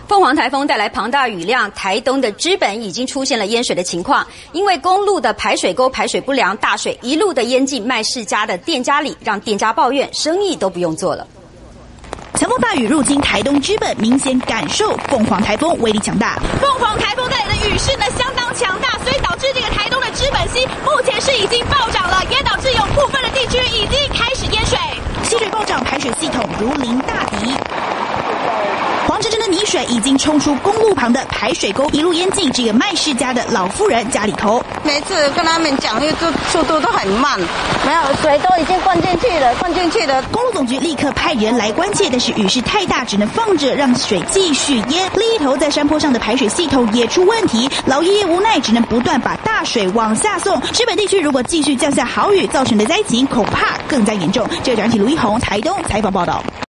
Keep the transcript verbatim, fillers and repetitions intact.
凤凰台风带来庞大雨量，台东的知本已经出现了淹水的情况。因为公路的排水沟排水不良，大水一路的淹进麦世家的店家里，让店家抱怨生意都不用做了。 强风大雨入侵台东知本，明显感受凤凰台风威力强大。 凤凰台风带来的雨势呢相当强大，所以导致这个台东的知本溪目前是已经暴涨了，也导致有部分的地区已经开始淹水。 溪水暴涨，排水系统如临大敌。黄澄澄的泥水已经冲出公路旁的排水沟，一路淹进这个麦世家的老妇人家里头。 每次跟他们讲，因为这速度都很慢，没有水都已经灌进去了，灌进去了。 公路总局立刻派人来关切，但是雨势太大，只能放着让水继续淹。另一头在山坡上的排水系统也出问题，老爷爷无奈只能不断把大水往下送。知本地区如果继续降下豪雨，造成的灾情恐怕更加严重。记者蒋启卢一红台东采访报道。